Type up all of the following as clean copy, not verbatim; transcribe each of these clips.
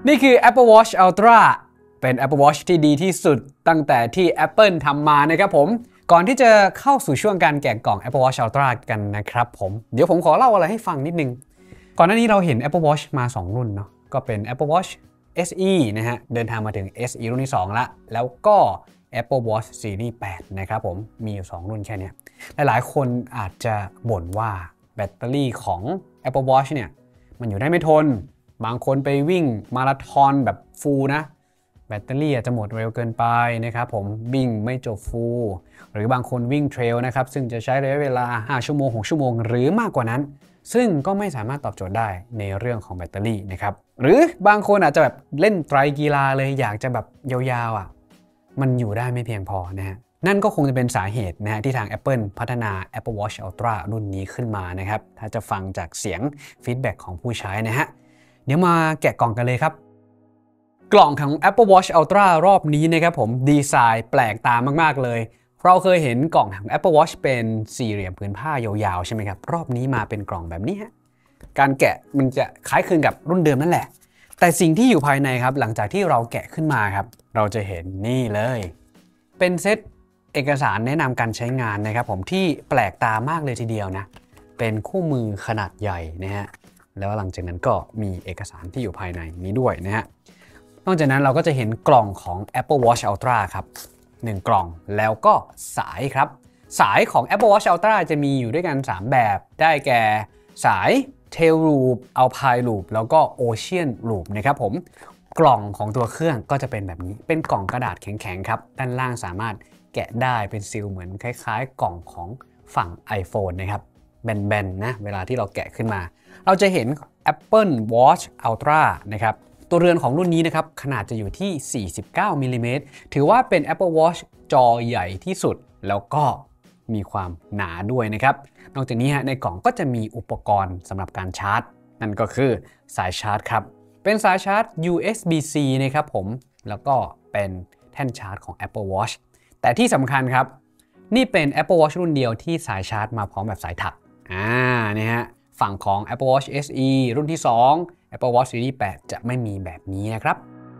นี่คือ Apple Watch Ultra เป็น Apple Watch ที่ดีที่สุดตั้งแต่ที่ Apple ทำมานะครับผมก่อนที่จะเข้าสู่ช่วงการแกะกล่อง Apple Watch Ultra กันนะครับผมเดี๋ยวผมขอเล่าอะไรให้ฟังนิดนึงก่อนหน้านี้เราเห็น Apple Watch มา2รุ่นเนาะก็เป็น Apple Watch SE นะฮะเดินทางมาถึง SE รุ่นที่2ละแล้วก็ Apple Watch Series 8นะครับผมมีอยู่2รุ่นแค่นี้หลายๆคนอาจจะบ่นว่าแบตเตอรี่ของ Apple Watch เนี่ยมันอยู่ได้ไม่ทนบางคนไปวิ่งมาราธอนแบบฟูลนะแบตเตอรี่อาจจะหมดเร็วเกินไปนะครับผมวิ่งไม่จบฟูลหรือบางคนวิ่งเทรลนะครับซึ่งจะใช้ระยะเวลา5ชั่วโมง6ชั่วโมงหรือมากกว่านั้นซึ่งก็ไม่สามารถตอบโจทย์ได้ในเรื่องของแบตเตอรี่นะครับหรือบางคนอาจจะแบบเล่นไตรกีฬาเลยอยากจะแบบยาวๆมันอยู่ได้ไม่เพียงพอนะฮะนั่นก็คงจะเป็นสาเหตุนะฮะที่ทาง Apple พัฒนา Apple Watch Ultra รุ่นนี้ขึ้นมานะครับถ้าจะฟังจากเสียงฟีดแบ็กของผู้ใช้นะฮะเดี๋ยวมาแกะกล่องกันเลยครับกล่องของ Apple Watch Ultra รอบนี้นะครับผมดีไซน์แปลกตามากๆเลยเราเคยเห็นกล่องของ Apple Watch เป็นสี่เหลี่ยมผืนผ้ายาวๆใช่ไหมครับรอบนี้มาเป็นกล่องแบบนี้ฮะการแกะมันจะคล้ายคลึงกับรุ่นเดิมนั่นแหละแต่สิ่งที่อยู่ภายในครับหลังจากที่เราแกะขึ้นมาครับเราจะเห็นนี่เลยเป็นเซตเอกสารแนะนำการใช้งานนะครับผมที่แปลกตามากเลยทีเดียวนะเป็นคู่มือขนาดใหญ่นะฮะแล้วหลังจากนั้นก็มีเอกสารที่อยู่ภายในนี้ด้วยนะฮะนอกจากนั้นเราก็จะเห็นกล่องของ Apple Watch Ultra ครับ1กล่องแล้วก็สายครับสายของ Apple Watch Ultra จะมีอยู่ด้วยกัน3แบบได้แก่สาย Tail Loop Alpine Loop แล้วก็ Ocean Loop นะครับผมกล่องของตัวเครื่องก็จะเป็นแบบนี้เป็นกล่องกระดาษแข็งๆครับด้านล่างสามารถแกะได้เป็นซีลเหมือนคล้ายๆกล่องของฝั่ง iPhone นะครับแบนๆนะเวลาที่เราแกะขึ้นมาเราจะเห็น Apple Watch Ultra นะครับตัวเรือนของรุ่นนี้นะครับขนาดจะอยู่ที่49มิลลิเมตรถือว่าเป็น Apple Watch จอใหญ่ที่สุดแล้วก็มีความหนาด้วยนะครับนอกจากนี้ในกล่องก็จะมีอุปกรณ์สำหรับการชาร์จนั่นก็คือสายชาร์จครับเป็นสายชาร์จ USB-C นะครับผมแล้วก็เป็นแท่นชาร์จของ Apple Watch แต่ที่สำคัญครับนี่เป็น Apple Watch รุ่นเดียวที่สายชาร์จมาพร้อมแบบสายถักนี่ฮะฝั่งของ Apple Watch SE รุ่นที่2 Apple Watch Series 8 จะไม่มีแบบนี้นะครับ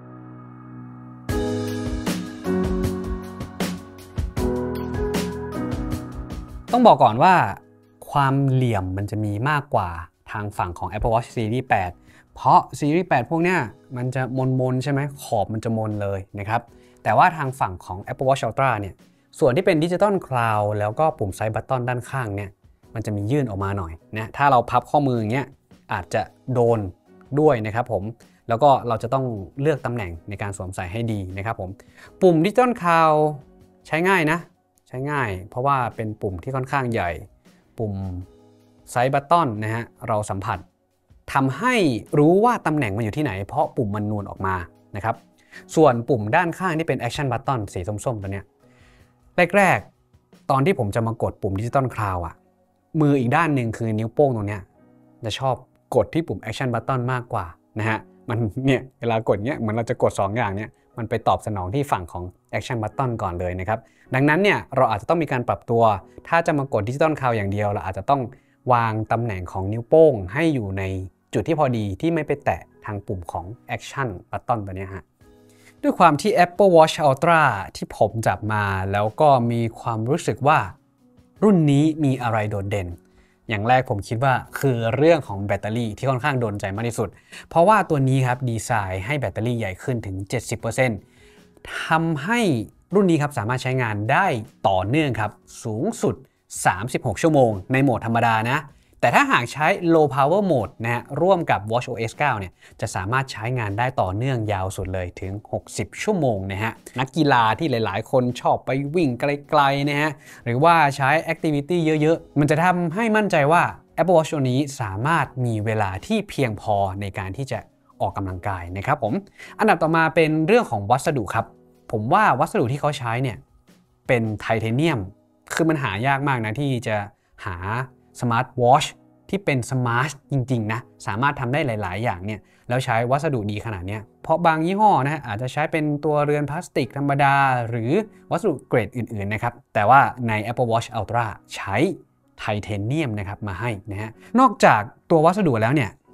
ต้องบอกก่อนว่าความเหลี่ยมมันจะมีมากกว่าทางฝั่งของ Apple Watch Series 8 เพราะ Series 8 พวกเนี้ยมันจะมนใช่ไหมขอบมันจะมนเลยนะครับแต่ว่าทางฝั่งของ Apple Watch Ultra เนี่ยส่วนที่เป็น Digital Cloud แล้วก็ปุ่มไซส์บัตตอนด้านข้างเนี่ยมันจะมียื่นออกมาหน่อยนะถ้าเราพับข้อมืออย่างเงี้ยอาจจะโดนด้วยนะครับผมแล้วก็เราจะต้องเลือกตำแหน่งในการสวมใส่ให้ดีนะครับผมปุ่ม Digital Cloud ใช้ง่ายนะใช้ง่ายเพราะว่าเป็นปุ่มที่ค่อนข้างใหญ่ปุ่มไซส์บัตตอนนะฮะเราสัมผัสทำให้รู้ว่าตำแหน่งมันอยู่ที่ไหนเพราะปุ่มมันนูนออกมานะครับส่วนปุ่มด้านข้างที่เป็น Action Button สีส้มๆตัวเนี้ยแรกๆตอนที่ผมจะมากดปุ่ม Digital Cloud มืออีกด้านหนึ่งคือนิ้วโป้งตรงเนี้ยจะชอบกดที่ปุ่ม Action Button มากกว่านะฮะมันเนี่ยเวลากดเนี้ยเหมือนเราจะกด2อย่างเนี้ยมันไปตอบสนองที่ฝั่งของ Action Button ก่อนเลยนะครับดังนั้นเนี่ยเราอาจจะต้องมีการปรับตัวถ้าจะมากด Digital Cloud อย่างเดียวเราอาจจะต้องวางตำแหน่งของนิ้วโป้งให้อยู่ในจุดที่พอดีที่ไม่ไปแตะทางปุ่มของ Action Button ตัวนี้ฮะด้วยความที่ Apple Watch Ultra ที่ผมจับมาแล้วก็มีความรู้สึกว่ารุ่นนี้มีอะไรโดดเด่นอย่างแรกผมคิดว่าคือเรื่องของแบตเตอรี่ที่ค่อนข้างโดนใจมากที่สุดเพราะว่าตัวนี้ครับดีไซน์ให้แบตเตอรี่ใหญ่ขึ้นถึง 70% ทำให้รุ่นนี้ครับสามารถใช้งานได้ต่อเนื่องครับสูงสุด36ชั่วโมงในโหมดธรรมดานะแต่ถ้าหากใช้ low power mode นะฮะร่วมกับ watchOS 9 เนี่ยจะสามารถใช้งานได้ต่อเนื่องยาวสุดเลยถึง60ชั่วโมงนะฮะนักกีฬาที่หลายๆคนชอบไปวิ่งไกลๆนะฮะหรือว่าใช้ activity เยอะๆมันจะทำให้มั่นใจว่า Apple Watch ตัวนี้สามารถมีเวลาที่เพียงพอในการที่จะออกกำลังกายนะครับผมอันดับต่อมาเป็นเรื่องของวัสดุครับผมว่าวัสดุที่เขาใช้เนี่ยเป็นไทเทเนียมคือมันหายากมากนะที่จะหาสมาร์ทวอชที่เป็นสมาร์ทจริงๆนะสามารถทำได้หลายๆอย่างเนี่ยแล้วใช้วัสดุดีขนาดนี้เพราะบางยี่ห้อนะอาจจะใช้เป็นตัวเรือนพลาสติกธรรมดาหรือวัสดุเกรดอื่นๆนะครับแต่ว่าใน Apple Watch Ultra ใช้ไทเทเนียมนะครับมาให้นะฮะนอกจากตัววัสดุแล้วเนี่ย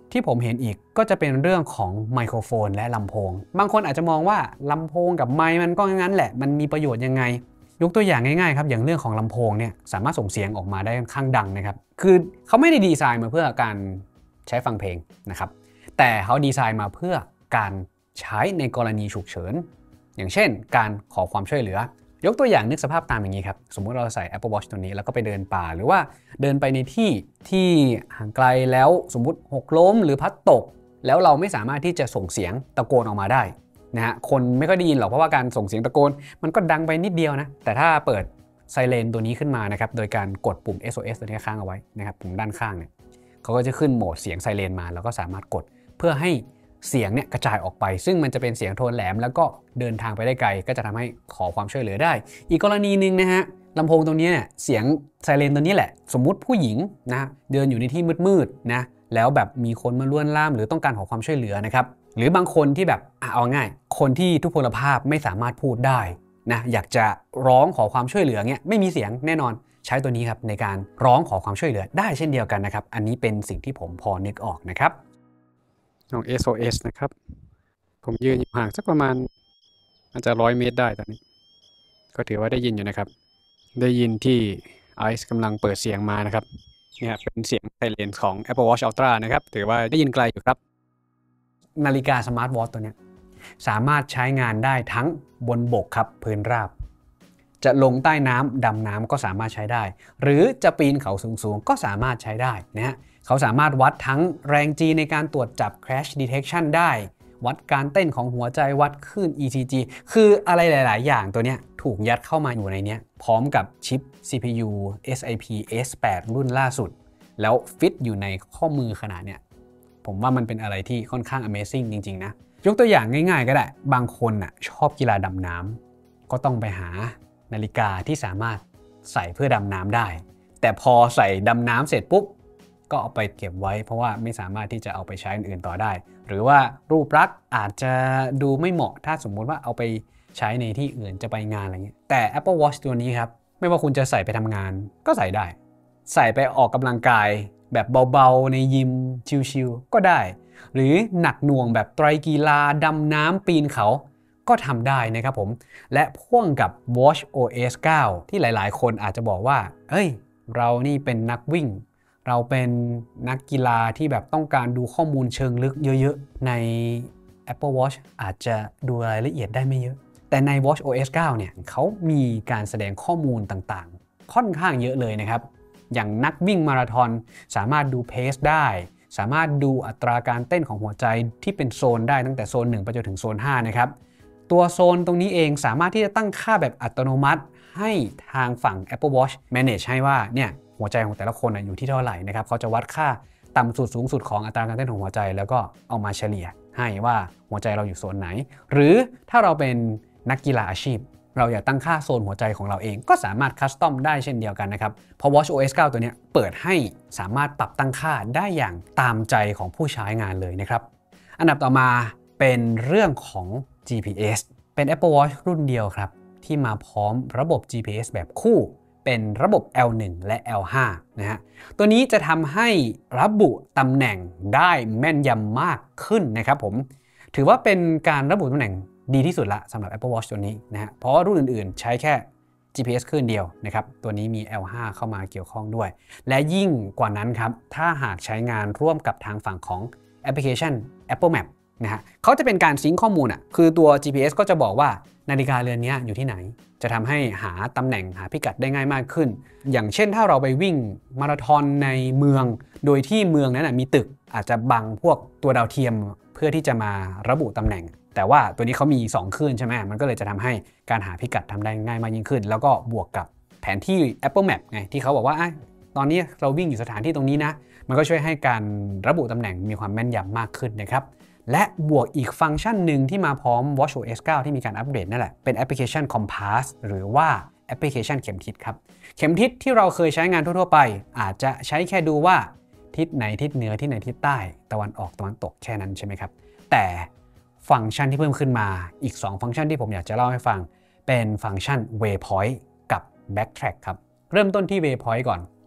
ที่ผมเห็นอีกก็จะเป็นเรื่องของไมโครโฟนและลำโพงบางคนอาจจะมองว่าลำโพงกับไมค์มันก็งั้นแหละมันมีประโยชน์ยังไงยกตัวอย่างง่ายๆครับอย่างเรื่องของลำโพงเนี่ยสามารถส่งเสียงออกมาได้ค่อนข้างดังนะครับคือเขาไม่ได้ดีไซน์มาเพื่อการใช้ฟังเพลงนะครับแต่เขาดีไซน์มาเพื่อการใช้ในกรณีฉุกเฉินอย่างเช่นการขอความช่วยเหลือยกตัวอย่างนึกสภาพตามอย่างนี้ครับสมมุติเราใส่ Apple Watch ตัวนี้แล้วก็ไปเดินป่าหรือว่าเดินไปในที่ห่างไกลแล้วสมมุติหกล้มหรือพัดตกแล้วเราไม่สามารถที่จะส่งเสียงตะโกนออกมาได้นะฮะคนไม่ค่อยได้ยินหรอกเพราะว่าการส่งเสียงตะโกนมันก็ดังไปนิดเดียวนะแต่ถ้าเปิดไซเรนตัวนี้ขึ้นมานะครับโดยการกดปุ่ม SOS ตัวนี้ค้างเอาไว้นะครับปุ่มด้านข้างเนี่ยเขาก็จะขึ้นโหมดเสียงไซเรนมาแล้วก็สามารถกดเพื่อให้เสียงเนี่ยกระจายออกไปซึ่งมันจะเป็นเสียงโทนแหลมแล้วก็เดินทางไปได้ไกลก็จะทำให้ขอความช่วยเหลือได้อีกกรณีหนึ่งนะฮะลำโพงตรงนี้เนี่ยเสียงไซเรนตัวนี้แหละสมมุติผู้หญิงนะเดินอยู่ในที่มืดๆนะแล้วแบบมีคนมาล้วนล่ามหรือต้องการขอความช่วยเหลือนะครับหรือบางคนที่แบบเอาง่ายคนที่ทุพพลภาพไม่สามารถพูดได้นะอยากจะร้องขอความช่วยเหลือเงี้ยไม่มีเสียงแน่นอนใช้ตัวนี้ครับในการร้องขอความช่วยเหลือได้เช่นเดียวกันนะครับอันนี้เป็นสิ่งที่ผมพอนึกออกนะครับของ SOS นะครับผมยืนอยู่ห่างสักประมาณอาจจะ100 เมตรได้ตอนนี้ก็ถือว่าได้ยินอยู่นะครับได้ยินที่ไอซ์กำลังเปิดเสียงมานะครับเนี่ยเป็นเสียงไซเรนของ Apple Watch Ultra นะครับถือว่าได้ยินไกลอยู่ครับนาฬิกาสมาร์ทวอทตัวนี้สามารถใช้งานได้ทั้งบนบกครับพื้นราบจะลงใต้น้ำดำน้ำก็สามารถใช้ได้หรือจะปีนเขาสูงๆก็สามารถใช้ได้นะฮะเขาสามารถวัดทั้งแรง G ในการตรวจจับ crash detection ได้วัดการเต้นของหัวใจวัดคลื่น ECG คืออะไรหลายๆอย่างตัวนี้ถูกยัดเข้ามาอยู่ในนี้พร้อมกับชิป CPU SiP S8 รุ่นล่าสุดแล้วฟิตอยู่ในข้อมือขนาดเนี้ยผมว่ามันเป็นอะไรที่ค่อนข้าง Amazing จริงๆนะยกตัวอย่างง่ายๆก็ได้บางคนน่ะชอบกีฬาดำน้ำก็ต้องไปหานาฬิกาที่สามารถใส่เพื่อดำน้ำได้แต่พอใส่ดำน้ำเสร็จปุ๊บก็เอาไปเก็บไว้เพราะว่าไม่สามารถที่จะเอาไปใช้อื่นต่อได้หรือว่ารูปลักษณ์อาจจะดูไม่เหมาะถ้าสมมุติว่าเอาไปใช้ในที่อื่นจะไปงานอะไรเงี้ยแต่ Apple Watch ตัวนี้ครับไม่ว่าคุณจะใส่ไปทำงานก็ใส่ได้ใส่ไปออกกำลังกายแบบเบาๆในยิมชิลๆก็ได้หรือหนักหน่วงแบบไตรกีฬาดำน้ำปีนเขาก็ทำได้นะครับผมและพ่วงกับ Watch OS 9 ที่หลายๆคนอาจจะบอกว่าเอ้ยเรานี่เป็นนักวิ่งเราเป็นนักกีฬาที่แบบต้องการดูข้อมูลเชิงลึกเยอะๆใน Apple Watch อาจจะดูรายละเอียดได้ไม่เยอะแต่ใน Watch OS 9 เนี่ยเขามีการแสดงข้อมูลต่างๆค่อนข้างเยอะเลยนะครับอย่างนักวิ่งมาราธอนสามารถดูเพสได้สามารถดูอัตราการเต้นของหัวใจที่เป็นโซนได้ตั้งแต่โซน1ไปจนถึงโซน5นะครับตัวโซนตรงนี้เองสามารถที่จะตั้งค่าแบบอัตโนมัติให้ทางฝั่ง Apple Watch manage ให้ว่าเนี่ยหัวใจของแต่ละคนอยู่ที่เท่าไหร่นะครับเขาจะวัดค่าต่ำสุดสูงสุดของอัตราการเต้นของหัวใจแล้วก็เอามาเฉลี่ยให้ว่าหัวใจเราอยู่โซนไหนหรือถ้าเราเป็นนักกีฬาอาชีพเราอยากตั้งค่าโซนหัวใจของเราเองก็สามารถคัสตอมได้เช่นเดียวกันนะครับเพราะ Watch OS 9 ตัวนี้เปิดให้สามารถปรับตั้งค่าได้อย่างตามใจของผู้ใช้งานเลยนะครับอันดับต่อมาเป็นเรื่องของ GPS เป็น Apple Watch รุ่นเดียวครับที่มาพร้อมระบบ GPS แบบคู่เป็นระบบ L1 และ L5 นะฮะตัวนี้จะทำให้ระบุตำแหน่งได้แม่นยำมากขึ้นนะครับผมถือว่าเป็นการระบุตำแหน่งดีที่สุดละสำหรับ Apple Watch ตัวนี้นะฮะเพราะว่ารุ่นอื่นๆใช้แค่ GPS คลื่นเดียวนะครับตัวนี้มี L5 เข้ามาเกี่ยวข้องด้วยและยิ่งกว่านั้นครับถ้าหากใช้งานร่วมกับทางฝั่งของแอปพลิเคชัน Apple Map นะฮะเขาจะเป็นการซิงค์ข้อมูลคือตัว GPS ก็จะบอกว่านาฬิกาเรือนนี้อยู่ที่ไหนจะทำให้หาตำแหน่งหาพิกัดได้ง่ายมากขึ้นอย่างเช่นถ้าเราไปวิ่งมาราธอนในเมืองโดยที่เมืองนั้นมีตึกอาจจะบังพวกตัวดาวเทียมเพื่อที่จะมาระบุตำแหน่งแต่ว่าตัวนี้เขามี2คลื่นใช่ไหมมันก็เลยจะทำให้การหาพิกัดทำได้ง่ายมากยิ่งขึ้นแล้วก็บวกกับแผนที่ Apple Map ไงที่เขาบอกว่าตอนนี้เราวิ่งอยู่สถานที่ตรงนี้นะมันก็ช่วยให้การระบุตำแหน่งมีความแม่นยำมากขึ้นนะครับและบวกอีกฟังก์ชันหนึ่งที่มาพร้อม Watch OS 9 ที่มีการอัปเดตนั่นแหละเป็นแอปพลิเคชัน Compass หรือว่าแอปพลิเคชันเข็มทิศครับเข็มทิศที่เราเคยใช้งานทั่วๆไปอาจจะใช้แค่ดูว่าทิศไหนทิศเหนือทิศไหนทิศใต้ตะวันออกตะวันตกแค่นั้นใช่ไหมครับแต่ฟังก์ชันที่เพิ่มขึ้นมาอีก2ฟังก์ชันที่ผมอยากจะเล่าให้ฟังเป็นฟังก์ชัน Waypoint กับ Backtrack ครับเริ่มต้นที่ Waypoint ก่อน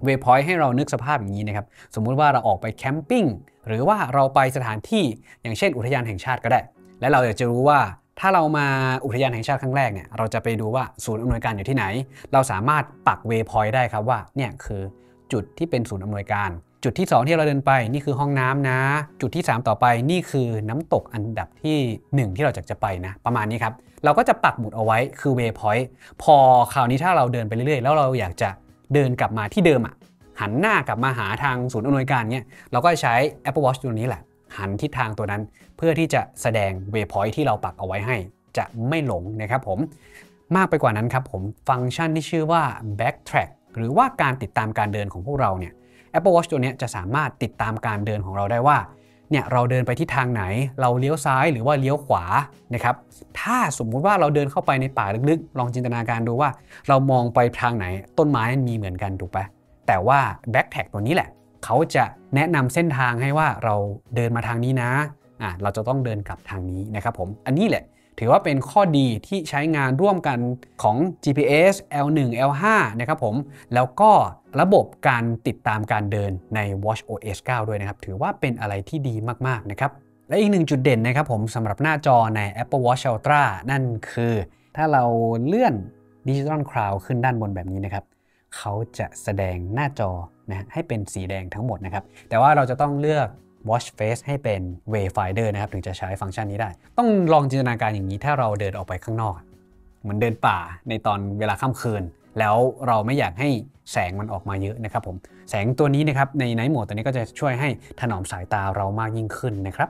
Waypoint ให้เรานึกสภาพอย่างนี้นะครับสมมุติว่าเราออกไปแคมปิ้งหรือว่าเราไปสถานที่อย่างเช่นอุทยานแห่งชาติก็ได้และเราอยากจะรู้ว่าถ้าเรามาอุทยานแห่งชาติครั้งแรกเนี่ยเราจะไปดูว่าศูนย์อำนวยการอยู่ที่ไหนเราสามารถปัก Waypoint ได้ครับว่าเนี่ยคือจุดที่เป็นศูนย์อำนวยการจุดที่2ที่เราเดินไปนี่คือห้องน้ำนะจุดที่3ต่อไปนี่คือน้ำตกอันดับที่1ที่เราจะไปนะประมาณนี้ครับเราก็จะปักหมุดเอาไว้คือ Waypoint พอคราวนี้ถ้าเราเดินไปเรื่อยๆแล้วเราอยากจะเดินกลับมาที่เดิมหันหน้ากลับมาหาทางศูนย์อำนวยการเนี่ยเราก็ใช้ Apple Watch ตัวนี้แหละหันทิศทางตัวนั้นเพื่อที่จะแสดง Waypoint ที่เราปักเอาไว้ให้จะไม่หลงนะครับผมมากไปกว่านั้นครับผมฟังก์ชันที่ชื่อว่า Backtrack หรือว่าการติดตามการเดินของพวกเราเนี่ย Apple Watch ตัวนี้จะสามารถติดตามการเดินของเราได้ว่าเนี่ยเราเดินไปที่ทางไหนเราเลี้ยวซ้ายหรือว่าเลี้ยวขวานะครับถ้าสมมุติว่าเราเดินเข้าไปในป่าลึกๆลองจินตนาการดูว่าเรามองไปทางไหนต้นไม้มีเหมือนกันถูกปะแต่ว่า Backtrack ตัวนี้แหละเขาจะแนะนำเส้นทางให้ว่าเราเดินมาทางนี้นะเราจะต้องเดินกลับทางนี้นะครับผมอันนี้แหละถือว่าเป็นข้อดีที่ใช้งานร่วมกันของ GPS L1 L5 นะครับผมแล้วก็ระบบการติดตามการเดินใน watchOS 9 ด้วยนะครับถือว่าเป็นอะไรที่ดีมากๆนะครับและอีกหนึ่งจุดเด่นนะครับผมสำหรับหน้าจอใน Apple Watch Ultra นั่นคือถ้าเราเลื่อน Digital Crown ขึ้นด้านบนแบบนี้นะครับเขาจะแสดงหน้าจอนะให้เป็นสีแดงทั้งหมดนะครับแต่ว่าเราจะต้องเลือกWatch Face ให้เป็น Wayfinder นะครับถึงจะใช้ฟังก์ชันนี้ได้ต้องลองจินตนาการอย่างนี้ถ้าเราเดินออกไปข้างนอกเหมือนเดินป่าในตอนเวลาค่ำคืนแล้วเราไม่อยากให้แสงมันออกมาเยอะนะครับผมแสงตัวนี้นะครับใน Night Mode ตัวนี้ก็จะช่วยให้ถนอมสายตาเรามากยิ่งขึ้นนะครับ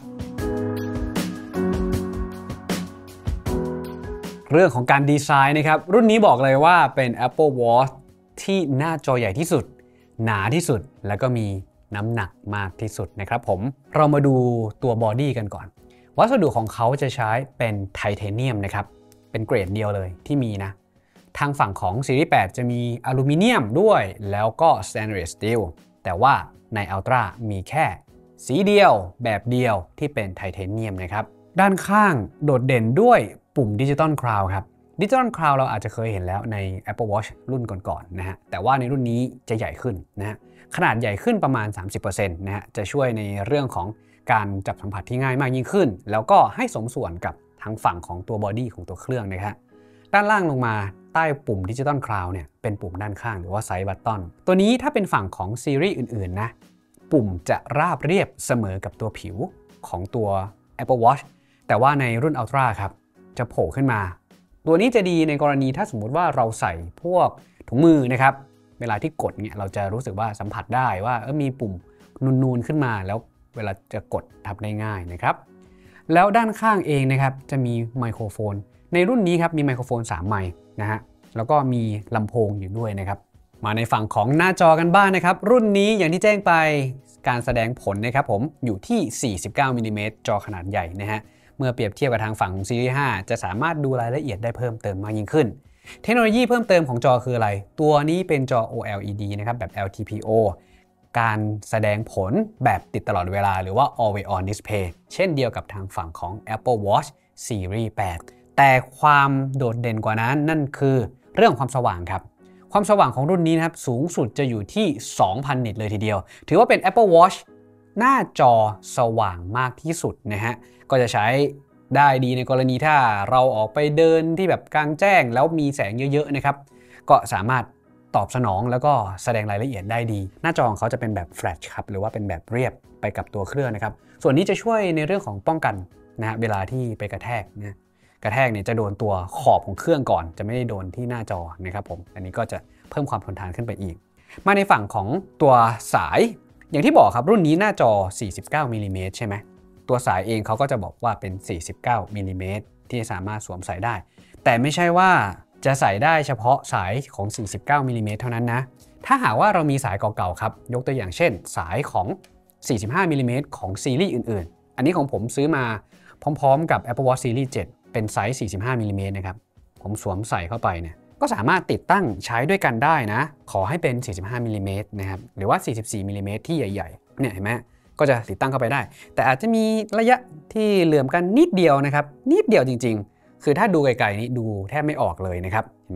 เรื่องของการดีไซน์นะครับรุ่นนี้บอกเลยว่าเป็น Apple Watch ที่หน้าจอใหญ่ที่สุดหนาที่สุดแล้วก็มีน้ำหนักมากที่สุดนะครับผมเรามาดูตัวบอดี้กันก่อนวัสดุของเขาจะใช้เป็นไทเทเนียมนะครับเป็นเกรดเดียวเลยที่มีนะทางฝั่งของซีรีส์ 8 จะมีอลูมิเนียมด้วยแล้วก็ Stainless Steel แต่ว่าใน Ultra มีแค่สีเดียวแบบเดียวที่เป็นไทเทเนียมนะครับด้านข้างโดดเด่นด้วยปุ่ม Digital Crown ครับ Digital Crown เราอาจจะเคยเห็นแล้วใน Apple Watch รุ่นก่อนๆนะฮะแต่ว่าในรุ่นนี้จะใหญ่ขึ้นนะฮะขนาดใหญ่ขึ้นประมาณ 30% นะฮะจะช่วยในเรื่องของการจับสัมผัสที่ง่ายมากยิ่งขึ้นแล้วก็ให้สมส่วนกับทางฝั่งของตัวบอดี้ของตัวเครื่องนะครับด้านล่างลงมาใต้ปุ่ม Digital Crown เนี่ยเป็นปุ่มด้านข้างหรือว่าไซด์บัตตอนตัวนี้ถ้าเป็นฝั่งของซีรีส์อื่นๆนะปุ่มจะราบเรียบเสมอกับตัวผิวของตัว Apple Watch แต่ว่าในรุ่น Ultra ครับจะโผล่ขึ้นมาตัวนี้จะดีในกรณีถ้าสมมุติว่าเราใส่พวกถุงมือนะครับเวลาที่กดเนี่ยเราจะรู้สึกว่าสัมผัสได้ว่ามีปุ่มนูนๆขึ้นมาแล้วเวลาจะกดทำได้ง่ายนะครับแล้วด้านข้างเองนะครับจะมีไมโครโฟนในรุ่นนี้ครับมีไมโครโฟน3ไมค์นะฮะแล้วก็มีลำโพงอยู่ด้วยนะครับมาในฝั่งของหน้าจอกันบ้างนะครับรุ่นนี้อย่างที่แจ้งไปการแสดงผลนะครับผมอยู่ที่49มิลลิเมตรจอขนาดใหญ่นะฮะเมื่อเปรียบเทียบกับทางฝั่งของซีรีส์ 5 จะสามารถดูรายละเอียดได้เพิ่มเติมมากยิ่งขึ้นเทคโนโลยีเพิ่มเติมของจอคืออะไรตัวนี้เป็นจอ OLED นะครับแบบ LTPO การแสดงผลแบบติดตลอดเวลาหรือว่า Always On Display เช่นเดียวกับทางฝั่งของ Apple Watch Series 8 แต่ความโดดเด่นกว่านั้นนั่นคือเรื่องความสว่างครับความสว่างของรุ่นนี้นะครับสูงสุดจะอยู่ที่ 2,000 นิตเลยทีเดียวถือว่าเป็น Apple Watch หน้าจอสว่างมากที่สุดนะฮะก็จะใช้ได้ดีในกรณีถ้าเราออกไปเดินที่แบบกลางแจ้งแล้วมีแสงเยอะๆนะครับก็สามารถตอบสนองแล้วก็แสดงรายละเอียดได้ดีหน้าจอของเขาจะเป็นแบบแฟลชครับหรือว่าเป็นแบบเรียบไปกับตัวเครื่องนะครับส่วนนี้จะช่วยในเรื่องของป้องกันนะฮะเวลาที่ไปกระแทกนะกระแทกเนี่ยจะโดนตัวขอบของเครื่องก่อนจะไม่ได้โดนที่หน้าจอนะครับผมอันนี้ก็จะเพิ่มความทนทานขึ้นไปอีกมาในฝั่งของตัวสายอย่างที่บอกครับรุ่นนี้หน้าจอ49มิลลิเมตรใช่ไหมตัวสายเองเขาก็จะบอกว่าเป็น49มิลลิเมตรที่สามารถสวมใส่ได้แต่ไม่ใช่ว่าจะใส่ได้เฉพาะสายของ49มิลลิเมตรเท่านั้นนะถ้าหากว่าเรามีสายเก่าๆครับยกตัวอย่างเช่นสายของ45มิลลิเมตรของซีรีส์อื่นๆอันนี้ของผมซื้อมาพร้อมๆกับ Apple Watch Series 7 เป็นไซส์45มิลลิเมตรนะครับผมสวมใส่เข้าไปเนี่ยก็สามารถติดตั้งใช้ด้วยกันได้นะขอให้เป็น45มิลลิเมตรนะครับหรือว่า44มิลลิเมตรที่ใหญ่ๆเนี่ยเห็นไหมก็จะติดตั้งเข้าไปได้แต่อาจจะมีระยะที่เหลื่อมกันนิดเดียวนะครับนิดเดียวจริงๆคือถ้าดูไกลๆนี้ดูแทบไม่ออกเลยนะครับเห็นไหม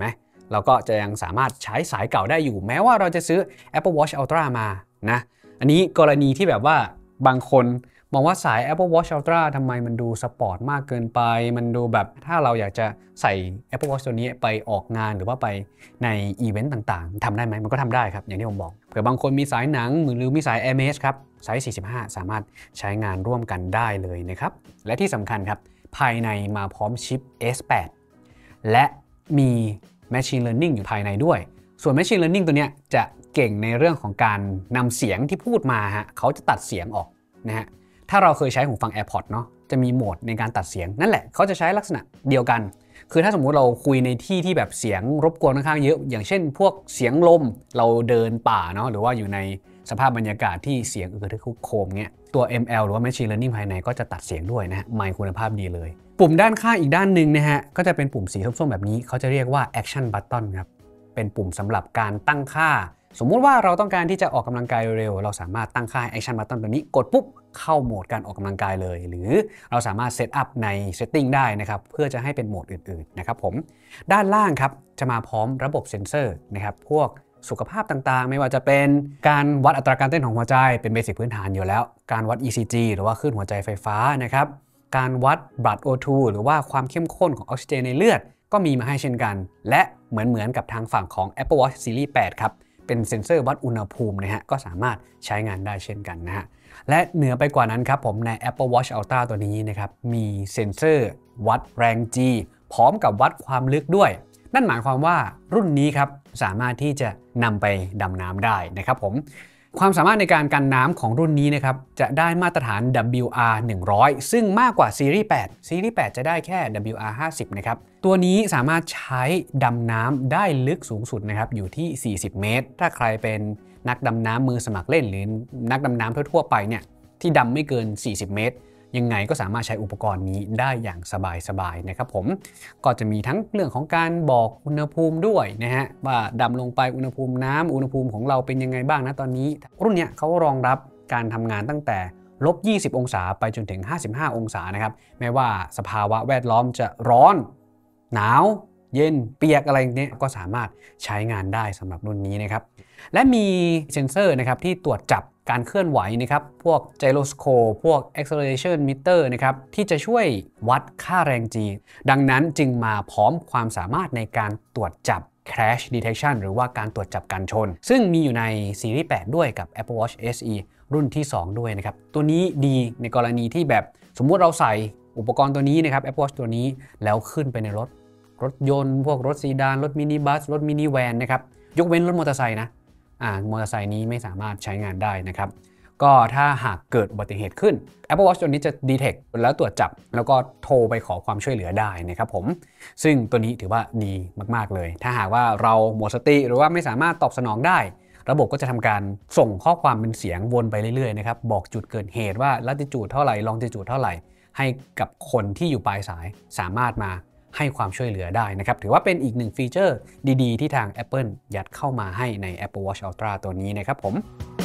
เราก็จะยังสามารถใช้สายเก่าได้อยู่แม้ว่าเราจะซื้อ Apple Watch Ultra มานะอันนี้กรณีที่แบบว่าบางคนมองว่าสาย Apple Watch Ultra ทำไมมันดูสปอร์ตมากเกินไปมันดูแบบถ้าเราอยากจะใส่ Apple Watch ตัวนี้ไปออกงานหรือว่าไปในอีเวนต์ต่างๆทำได้ไหมมันก็ทำได้ครับอย่างที่ผมบอกเผื่อบางคนมีสายหนังหรือมีสาย Hermes ครับไซส์45สามารถใช้งานร่วมกันได้เลยนะครับและที่สำคัญครับภายในมาพร้อมชิป S8 และมี Machine Learning อยู่ภายในด้วยส่วน Machine Learning ตัวเนี้ยจะเก่งในเรื่องของการนำเสียงที่พูดมาฮะเขาจะตัดเสียงออกนะฮะถ้าเราเคยใช้หูฟัง AirPods เนาะจะมีโหมดในการตัดเสียงนั่นแหละเขาจะใช้ลักษณะเดียวกันคือถ้าสมมุติเราคุยในที่ที่แบบเสียงรบกวนค่อนข้างเยอะอย่างเช่นพวกเสียงลมเราเดินป่าเนาะหรือว่าอยู่ในสภาพบรรยากาศที่เสียงอึกระทึกโครมเงี้ยตัว ML หรือว่า Machine Learning ภายในก็จะตัดเสียงด้วยนะฮะไมค์คุณภาพดีเลยปุ่มด้านข้างอีกด้านหนึ่งนะฮะก็จะเป็นปุ่มสีส้มๆแบบนี้เขาจะเรียกว่า Action Button ครับเป็นปุ่มสำหรับการตั้งค่าสมมุติว่าเราต้องการที่จะออกกำลังกายเร็วเราสามารถตั้งค่า Action Button ตัวนี้กดปุ๊บเข้าโหมดการออกกำลังกายเลยหรือเราสามารถเซตอัพใน Setting ได้นะครับเพื่อจะให้เป็นโหมดอื่นๆนะครับผมด้านล่างครับจะมาพร้อมระบบเซ็นเซอร์นะครับพวกสุขภาพต่างๆไม่ว่าจะเป็นการวัดอัตราการเต้นของหัวใจเป็นเบสิกพื้นฐานอยู่แล้วการวัด ECG หรือว่าคลื่นหัวใจไฟฟ้านะครับการวัด Blood O2 หรือว่าความเข้มข้นของออกซิเจนในเลือดก็มีมาให้เช่นกันและเหมือนกับทางฝั่งของ Apple Watch Series 8 ครับเป็นเซ็นเซอร์วัดอุณหภูมินะฮะก็สามารถใช้งานได้เช่นกันนะฮะและเหนือไปกว่านั้นครับผมใน Apple Watch Ultra ตัวนี้นะครับมีเซ็นเซอร์วัดแรง G พร้อมกับวัดความลึกด้วยนั่นหมายความว่ารุ่นนี้ครับสามารถที่จะนำไปดำน้ำได้นะครับผมความสามารถในการกันน้ำของรุ่นนี้นะครับจะได้มาตรฐาน WR 100ซึ่งมากกว่าซีรีส์8ซีรีส์8จะได้แค่ WR 50นะครับตัวนี้สามารถใช้ดำน้ำได้ลึกสูงสุดนะครับอยู่ที่40เมตรถ้าใครเป็นนักดำน้ำมือสมัครเล่นหรือนักดำน้ำทั่วๆไปเนี่ยที่ดำไม่เกิน40เมตรยังไงก็สามารถใช้อุปกรณ์นี้ได้อย่างสบายๆนะครับผมก็จะมีทั้งเรื่องของการบอกอุณหภูมิด้วยนะฮะว่าดำลงไปอุณหภูมิน้ำอุณหภูมิของเราเป็นยังไงบ้างนะตอนนี้รุ่นเนี้ยเขารองรับการทำงานตั้งแต่-20 องศาไปจนถึง55องศานะครับไม่ว่าสภาวะแวดล้อมจะร้อนหนาวเย็นเปียกอะไรเนี้ยก็สามารถใช้งานได้สำหรับรุ่นนี้นะครับและมีเซ็นเซอร์นะครับที่ตรวจจับการเคลื่อนไหวนะครับพวก gyroscope พวก acceleration meter นะครับที่จะช่วยวัดค่าแรง G ดังนั้นจึงมาพร้อมความสามารถในการตรวจจับ crash detection หรือว่าการตรวจจับการชนซึ่งมีอยู่ในซีรีส์ 8 ด้วยกับ Apple Watch SE รุ่นที่ 2 ด้วยนะครับตัวนี้ดีในกรณีที่แบบสมมุติเราใส่อุปกรณ์ตัวนี้นะครับ Apple Watch ตัวนี้แล้วขึ้นไปในรถยนต์พวกรถซีดานรถมินิบัสรถมินิแวนนะครับยกเว้นรถมอเตอร์ไซค์นะมอเตอร์ไซค์นี้ไม่สามารถใช้งานได้นะครับก็ถ้าหากเกิดอุบัติเหตุขึ้น Apple Watch ตัวนี้จะ detect แล้วตรวจจับแล้วก็โทรไปขอความช่วยเหลือได้นะครับผมซึ่งตัวนี้ถือว่าดีมากๆเลยถ้าหากว่าเราหมดสติหรือว่าไม่สามารถตอบสนองได้ระบบก็จะทำการส่งข้อความเป็นเสียงวนไปเรื่อยๆนะครับบอกจุดเกิดเหตุว่า latitude เท่าไหร่ longitude เท่าไหร่ให้กับคนที่อยู่ปลายสายสามารถมาให้ความช่วยเหลือได้นะครับถือว่าเป็นอีกหนึ่งฟีเจอร์ดีๆที่ทาง Apple ยัดเข้ามาให้ใน Apple Watch Ultra ตัวนี้นะครับผม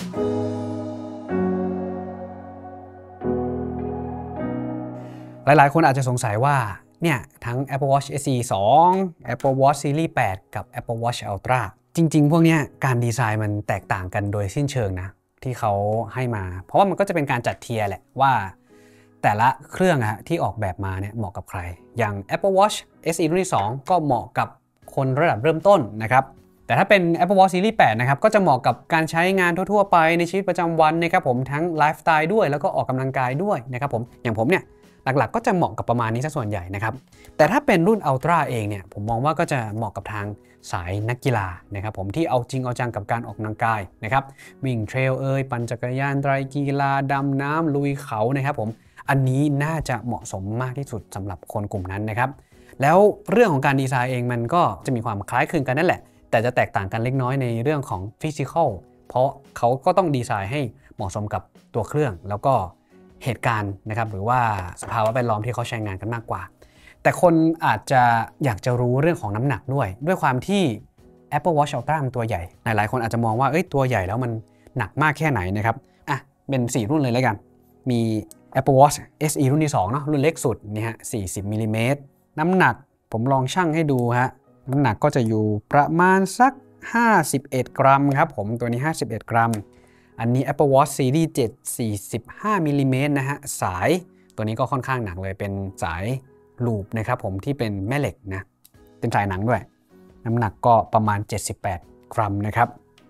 หลายๆคนอาจจะสงสัยว่าเนี่ยทั้ง Apple Watch SE 2 Apple Watch Series 8 กับ Apple Watch Ultra จริงๆพวกนี้การดีไซน์มันแตกต่างกันโดยสิ้นเชิงนะที่เขาให้มาเพราะว่ามันก็จะเป็นการจัดเทียร์แหละว่าแต่ละเครื่องที่ออกแบบมาเนี่ยเหมาะกับใครอย่าง Apple Watch SE รุ่นที่ 2 ก็เหมาะกับคนระดับเริ่มต้นนะครับแต่ถ้าเป็น Apple Watch Series 8 นะครับก็จะเหมาะกับการใช้งานทั่วๆไปในชีวิตประจำวันนะครับผมทั้งไลฟ์สไตล์ด้วยแล้วก็ออกกำลังกายด้วยนะครับผมอย่างผมเนี่ยหลักๆก็จะเหมาะกับประมาณนี้ซะส่วนใหญ่นะครับแต่ถ้าเป็นรุ่น Ultra เองเนี่ยผมมองว่าก็จะเหมาะกับทางสายนักกีฬานะครับผมที่เอาจริงเอาจังกับการออกกำลังกายนะครับวิ่งเทรลปั่นจักรยานไตรกีฬาดำน้ำลุยเขานะครับผมอันนี้น่าจะเหมาะสมมากที่สุดสำหรับคนกลุ่มนั้นนะครับแล้วเรื่องของการดีไซน์เองมันก็จะมีความคล้ายคลึงกันนั่นแหละแต่จะแตกต่างกันเล็กน้อยในเรื่องของฟิสิกอลเพราะเขาก็ต้องดีไซน์ให้เหมาะสมกับตัวเครื่องแล้วก็เหตุการณ์นะครับหรือว่าสภาวะแวดล้อมที่เขาใช้งานกันมากกว่าแต่คนอาจจะอยากจะรู้เรื่องของน้ำหนักด้วยความที่ Apple Watch Ultra มันตัวใหญ่หลายๆคนอาจจะมองว่าตัวใหญ่แล้วมันหนักมากแค่ไหนนะครับเป็น4รุ่นเลยแล้วกันมี Apple Watch SE รุ่นที่2เนาะรุ่นเล็กสุดนี่ฮะ40มิลลิเมตรน้ำหนักผมลองชั่งให้ดูฮะน้ำหนักก็จะอยู่ประมาณสัก51 กรัมครับผมตัวนี้51 กรัมอันนี้ Apple Watch Series 7 45มิลลิเมตรนะฮะสายตัวนี้ก็ค่อนข้างหนักเลยเป็นสายลูปนะครับผมที่เป็นแม่เหล็กนะเป็นสายหนังด้วยน้ำหนักก็ประมาณ78 กรัมนะครับ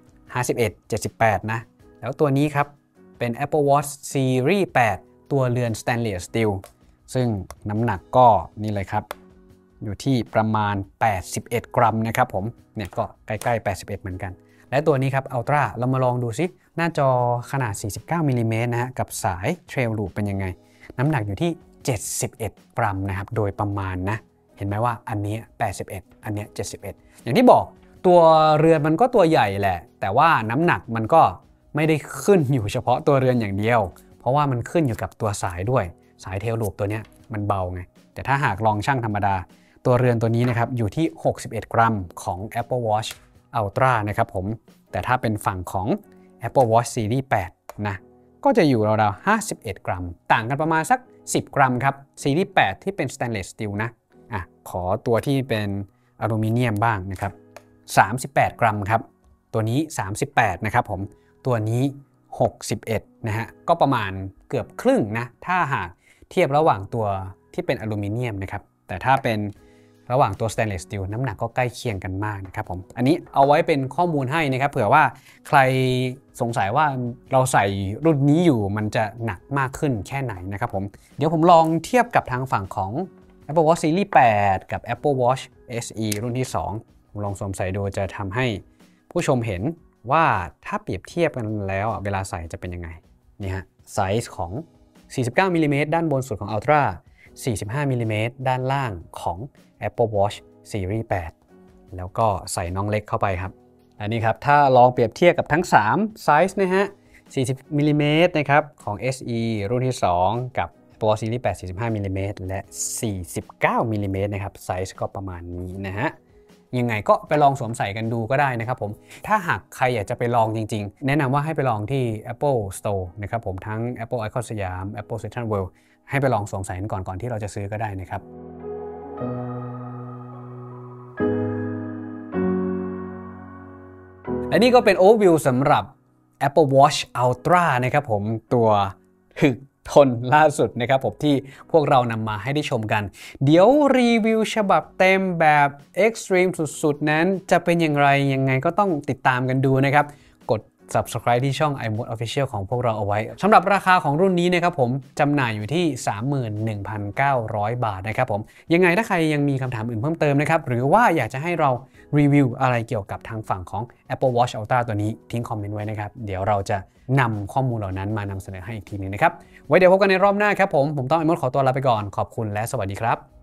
51 78นะแล้วตัวนี้ครับเป็น Apple Watch Series 8 ตัวเรือน Stainless Steel ซึ่งน้ำหนักก็นี่เลยครับอยู่ที่ประมาณ81 กรัมนะครับผมเนี่ยก็ใกล้ๆ81เหมือนกันและตัวนี้ครับ Ultra เรามาลองดูซิหน้าจอขนาด49มิลลิเมตรนะฮะกับสาย Trail Loop เป็นยังไงน้ำหนักอยู่ที่71 กรัมนะครับโดยประมาณนะเห็นไหมว่าอันนี้81อันนี้71อย่างที่บอกตัวเรือนมันก็ตัวใหญ่แหละแต่ว่าน้ำหนักมันก็ไม่ได้ขึ้นอยู่เฉพาะตัวเรือนอย่างเดียวเพราะว่ามันขึ้นอยู่กับตัวสายด้วยสาย Trail Loop ตัวนี้มันเบาไงแต่ถ้าหากลองชั่งธรรมดาตัวเรือนตัวนี้นะครับอยู่ที่61 กรัมของ Apple Watch Ultra นะครับผมแต่ถ้าเป็นฝั่งของ Apple Watch Series 8 นะก็จะอยู่ราวๆ51 กรัมต่างกันประมาณสัก10 กรัมครับ Series 8 ที่เป็น Stainless Steel นะขอตัวที่เป็นอลูมิเนียมบ้างนะครับ38 กรัมครับตัวนี้38นะครับผมตัวนี้61นะฮะก็ประมาณเกือบครึ่งนะถ้าหากเทียบระหว่างตัวที่เป็นอลูมิเนียมนะครับแต่ถ้าเป็นระหว่างตัว Stainless Steel น้ำหนักก็ใกล้เคียงกันมากนะครับผมอันนี้เอาไว้เป็นข้อมูลให้นะครับเผื่อว่าใครสงสัยว่าเราใส่รุ่นนี้อยู่มันจะหนักมากขึ้นแค่ไหนนะครับผมเดี๋ยวผมลองเทียบกับทางฝั่งของ Apple Watch Series 8 กับ Apple Watch SE รุ่นที่2ผมลองสวมใส่ดูจะทำให้ผู้ชมเห็นว่าถ้าเปรียบเทียบกันแล้วเวลาใส่จะเป็นยังไงนี่ฮะไซส์ของ49มิลลิเมตรด้านบนสุดของ Ultra 45มิลลิเมตรด้านล่างของ Apple Watch Series 8 แล้วก็ใส่น้องเล็กเข้าไปครับอันนี้ครับถ้าลองเปรียบเทียบกับทั้ง3ไซส์นะฮะ40มิลลิเมตรนะครับของ SE รุ่นที่2กับ Apple Watch Series 8 45มิลลิเมตรและ49มิลลิเมตรนะครับไซส์ก็ประมาณนี้นะฮะยังไงก็ไปลองสวมใส่กันดูก็ได้นะครับผมถ้าหากใครอยากจะไปลองจริงๆแนะนำว่าให้ไปลองที่ Apple Store นะครับผมทั้ง Apple Icon สยาม Apple Central World ให้ไปลองสวมใส่กันก่อนที่เราจะซื้อก็ได้นะครับและนี่ก็เป็น overview สำหรับ Apple Watch Ultra นะครับผมตัวถึกทนล่าสุดนะครับผมที่พวกเรานำมาให้ได้ชมกันเดี๋ยวรีวิวฉบับเต็มแบบ Extreme สุดๆนั้นจะเป็นอย่างไรยังไงก็ต้องติดตามกันดูนะครับกด Subscribe ที่ช่อง iMode Official ของพวกเราเอาไว้สำหรับราคาของรุ่นนี้นะครับผมจำหน่ายอยู่ที่ 31,900 บาทนะครับผมยังไงถ้าใครยังมีคำถามอื่นเพิ่มเติมนะครับหรือว่าอยากจะให้เรารีวิวอะไรเกี่ยวกับทางฝั่งของ Apple Watch Ultra ตัวนี้ทิ้งคอมเมนต์ไว้นะครับเดี๋ยวเราจะนำข้อมูลเหล่านั้นมานำเสนอให้อีกทีนึงนะครับไว้เดี๋ยวพบกันในรอบหน้าครับผมต้องไอมดขอตัวลาไปก่อนขอบคุณและสวัสดีครับ